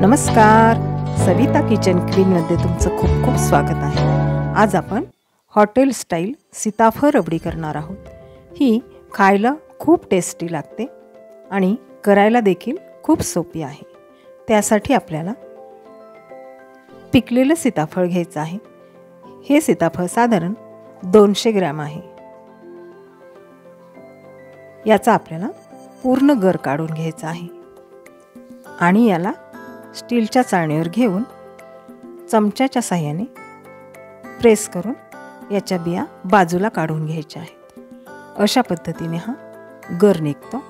नमस्कार, सविता किचन क्वीनमध्ये तुमचं खूप खूप स्वागत आहे। आज आपण हॉटेल स्टाईल सीताफळ रबडी करणार आहोत। ही खायला खूप टेस्टी लागते आणि करायला देखील खूप सोपी आहे। त्यासाठी आपल्याला पिकलेलं सीताफळ घ्यायचं आहे। हे सीताफळ साधारण 200 ग्रॅम आहे। याचा आपल्याला पूर्ण गर काढून घ्यायचा आहे आणि याला स्टीलच्या चाळणीवर घेऊन चमच्याच्या साहाय्याने प्रेस करून याच्या बिया बाजूला काढून घ्यायच्या आहेत। अशा पद्धतीने हा गर निघतो।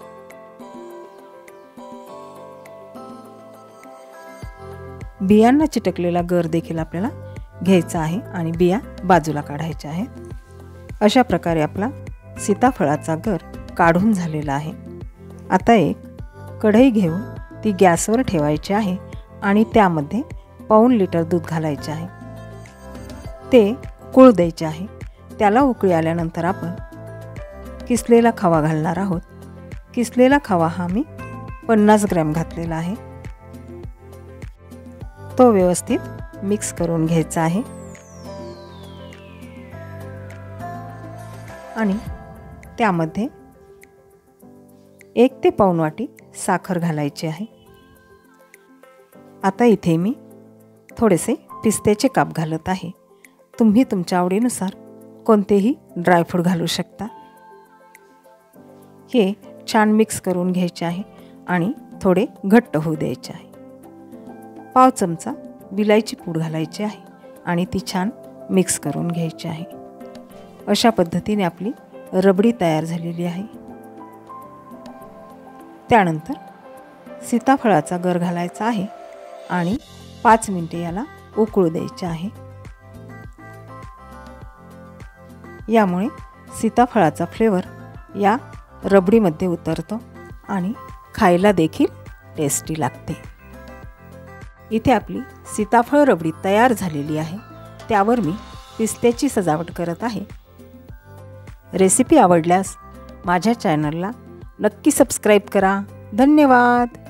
बियांना चिटकलेला गर देखील आपल्याला घ्यायचा आहे आणि बिया बाजूला काढायच्या आहेत। अशा प्रकारे आपला सीताफळाचा गर काढून झालेला आहे। आता एक कढई घेऊन ती गॅसवर ठेवायची आहे आणि त्यामध्ये पाऊण लिटर दूध घालायचे आहे। ते उकळू द्यायचे आहे। त्याला उकळी आल्यानंतर आपण किसलेला खवा घालणार आहोत। किसलेला खवा हा मी 50 ग्रॅम घातलेला आहे। तो व्यवस्थित मिक्स करून घ्यायचा आहे आणि त्यामध्ये 1 ते पाऊण वाटी साखर घालायची आहे। आता इथे मी थोडेसे पिस्त्याचे काप घालत आहे। तुम्ही तुमच्या आवडीनुसार कोणतेही ड्रायफ्रूट घालू शकता। हे छान मिक्स करून घ्यायचे आहे आणि थोडे घट्ट होऊ द्यायचे आहे। पाव चमचा विलायची पूड घालायची आहे आणि ती छान मिक्स करून घ्यायची आहे। अशा पद्धतीने आपली रबडी तयार झालेली आहे। त्यानंतर सीताफळाचा गर घालायचा आहे आणि 5 मिनिटे याला उकळू द्यायचे आहे। यामुळे सीताफळाचा फ्लेवर या रबडीमध्ये उतरतो आणि खायला देखील टेस्टी लागते। इथे आपली सीताफळ रबडी तयार झालेली आहे। त्यावर मी पिस्त्याची सजावट करत आहे। रेसिपी आवडल्यास माझ्या चॅनलला नक्की सबस्क्राईब करा। धन्यवाद।